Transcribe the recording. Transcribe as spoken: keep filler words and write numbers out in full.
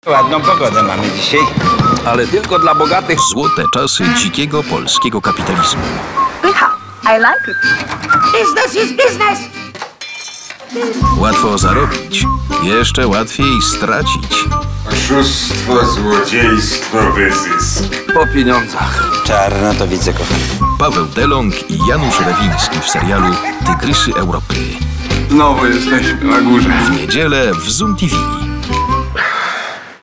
Ładną pogodę mamy dzisiaj. Ale tylko dla bogatych. Złote czasy dzikiego polskiego kapitalizmu. I like it. Business is business. Łatwo zarobić, jeszcze łatwiej stracić. Oszustwo, złodziejstwo, wyzysk. Po pieniądzach. Czarno to widzę, kochany. Paweł Delong i Janusz Rewiński w serialu Tygrysy Europy. Znowu jesteśmy na górze. W niedzielę w Zoom T V.